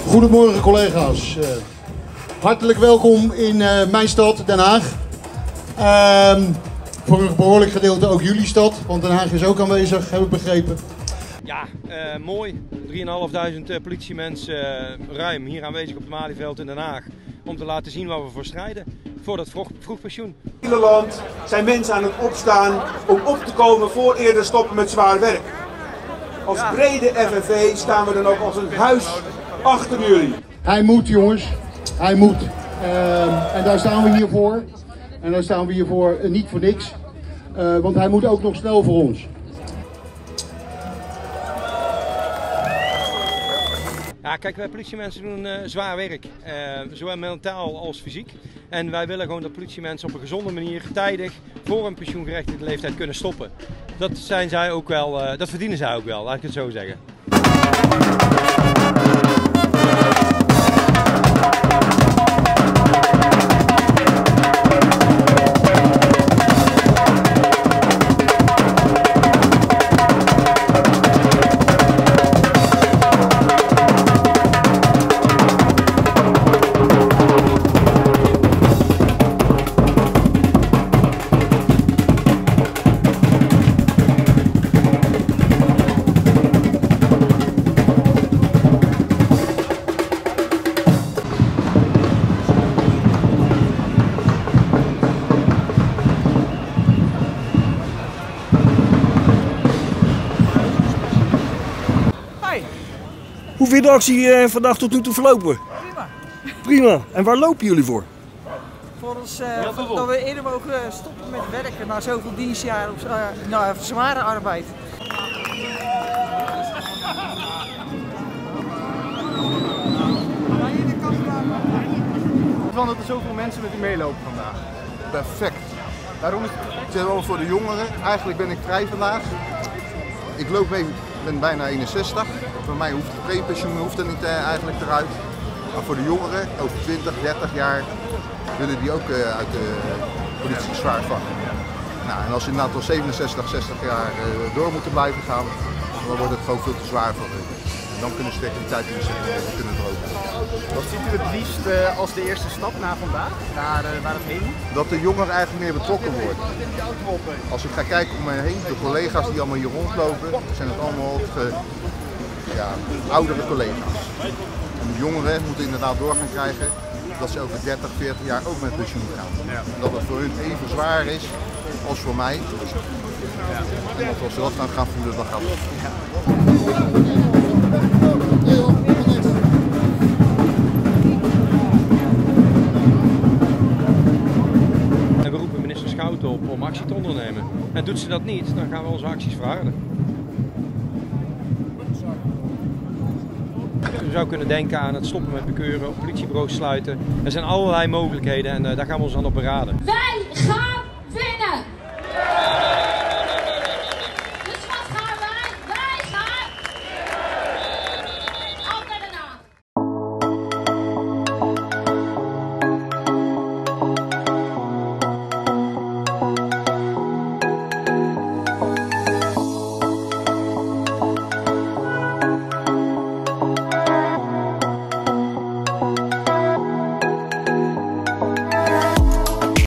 Goedemorgen collega's. Hartelijk welkom in mijn stad, Den Haag. Voor een behoorlijk gedeelte ook jullie stad, want Den Haag is ook aanwezig, heb ik begrepen. Ja, mooi. 3.500 politiemensen ruim hier aanwezig op het Malieveld in Den Haag. Om te laten zien waar we voor strijden. Voor dat vroegpensioen. In het hele land zijn mensen aan het opstaan om op te komen voor eerder stoppen met zwaar werk. Als brede FNV staan we dan ook als een huis achter jullie. Hij moet, jongens. Hij moet. En daar staan we hier voor. En daar staan we hier voor niet voor niks. Want hij moet ook nog snel voor ons. Ja, kijk, wij politiemensen doen zwaar werk. Zowel mentaal als fysiek. En wij willen gewoon dat politiemensen op een gezonde manier tijdig voor een pensioengerechtigde leeftijd kunnen stoppen. Dat zijn zij ook wel, dat verdienen zij ook wel, laat ik het zo zeggen. Hoe vind je de actie vandaag tot nu toe verlopen? Prima. Prima. En waar lopen jullie voor? Voor ons, dat we eerder mogen stoppen met werken na zoveel dienstjaren op zware arbeid. Van dat er zoveel mensen met u meelopen vandaag. Perfect. Waarom is het wel voor de jongeren? Eigenlijk ben ik vrij vandaag. Ik loop mee, ben bijna 61. Voor mij hoeft het prepensioen er niet eigenlijk eruit. Maar voor de jongeren, over 20, 30 jaar, willen die ook uit de politie zwaar vangen. Nou, en als ze inderdaad al 67, 60 jaar door moeten blijven gaan, dan wordt het gewoon veel te zwaar voor hen. En dan kunnen ze tegen die tijd kunnen drogen. Wat ziet u het liefst als de eerste stap na vandaag, naar waar het heen moet? Dat de jongeren eigenlijk meer betrokken worden. Als ik ga kijken om me heen, de collega's die allemaal hier rondlopen, zijn het allemaal oudere collega's. En de jongeren moeten inderdaad door gaan krijgen dat ze over 30, 40 jaar ook met pensioen gaan. Ja. En dat het voor hun even zwaar is als voor mij. Ja. En dat als ze dat gaan voelen, dan gaat het. Ja. En we roepen minister Schouten op om actie te ondernemen. En doet ze dat niet, dan gaan we onze acties verharden. Je zou kunnen denken aan het stoppen met bekeuren, politiebureaus sluiten. Er zijn allerlei mogelijkheden en daar gaan we ons aan op beraden. Wij gaan